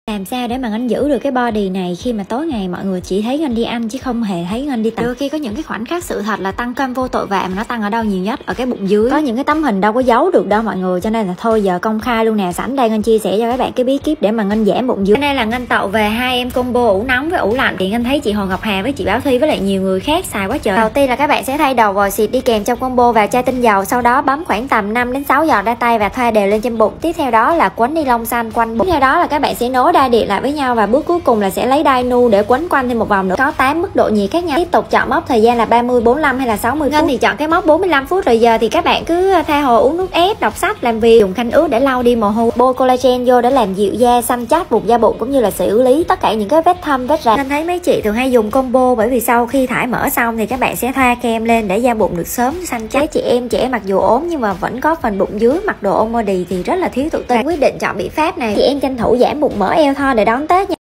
Làm sao để mà Ngân giữ được cái body này khi mà tối ngày mọi người chỉ thấy Ngân đi ăn chứ không hề thấy Ngân đi tập. Đôi khi có những cái khoảnh khắc sự thật là tăng cân vô tội vạ, mà nó tăng ở đâu nhiều nhất? Ở cái bụng dưới. Có những cái tấm hình đâu có giấu được đâu mọi người, cho nên là thôi giờ công khai luôn nè. Sẵn đây Ngân chia sẻ cho các bạn cái bí kíp để mà Ngân giảm bụng dưới. Cho nên là Ngân tậu về hai em combo ủ nóng với ủ lạnh thì Ngân thấy chị Hồ Ngọc Hà với chị Bảo Thi với lại nhiều người khác xài quá trời. Đầu tiên là các bạn sẽ thay đầu vòi xịt đi kèm trong combo vào chai tinh dầu, sau đó bấm khoảng tầm 5 đến 6 giọt ra tay và thoa đều lên trên bụng. Tiếp theo đó là quấn ni lông xanh quanh bụng. Tiếp theo đó là các bạn sẽ nối đai điện lại với nhau và bước cuối cùng là sẽ lấy đai nu để quấn quanh thêm một vòng nữa. Có 8 mức độ nhiệt khác nhau. Tiếp tục chọn mốc thời gian là 30, 45 hay là 60 phút. Ngân thì chọn cái mốc 45 phút. Rồi giờ thì các bạn cứ tha hồ uống nước ép, đọc sách, làm việc, dùng khăn ướt để lau đi mồ hôi, bôi collagen vô để làm dịu da, xăm chát vùng da bụng cũng như là xử lý tất cả những cái vết thâm, vết rạn. Nên thấy mấy chị thường hay dùng combo bởi vì sau khi thải mỡ xong thì các bạn sẽ thoa kem lên để da bụng được sớm xanh chát. Chị em trẻ mặc dù ốm nhưng mà vẫn có phần bụng dưới, mặc đồ ôm body thì rất là thiếu tự tin. Quyết định chọn biện pháp này, chị em tranh thủ giảm bụng mỡ eo thon để đón Tết nha.